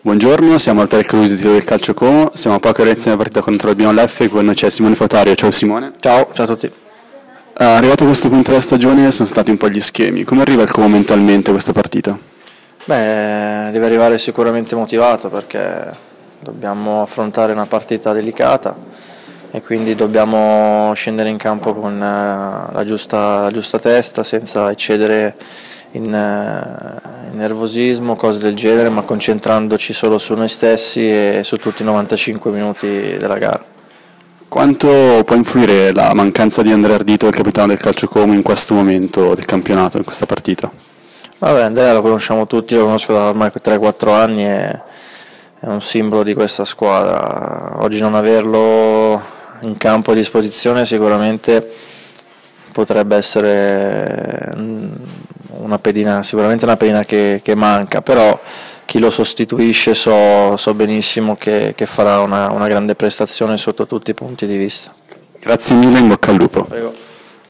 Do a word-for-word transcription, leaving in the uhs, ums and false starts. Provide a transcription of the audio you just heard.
Buongiorno, siamo al Talk Cruise del Calcio Como, siamo a poche ore dalla partita contro il Bionleffe, con noi c'è Simone Fotario. Ciao Simone. Ciao, ciao a tutti. Uh, arrivato a questo punto della stagione sono stati un po' gli schemi, come arriva il Como mentalmente a questa partita? Beh, deve arrivare sicuramente motivato perché dobbiamo affrontare una partita delicata e quindi dobbiamo scendere in campo con uh, la, giusta, la giusta testa, senza eccedere in, uh, in nervosismo, cose del genere, ma concentrandoci solo su noi stessi e su tutti i novantacinque minuti della gara. Quanto può influire la mancanza di Andrea Ardito, il capitano del Calcio Como, in questo momento del campionato, in questa partita? Vabbè, Andrea lo conosciamo tutti, lo conosco da ormai tre quattro anni e è un simbolo di questa squadra. Oggi non averlo in campo a disposizione sicuramente potrebbe essere una pedina, sicuramente una pedina che, che manca, però chi lo sostituisce so, so benissimo che, che farà una, una grande prestazione sotto tutti i punti di vista. Grazie mille, in bocca al lupo. Prego.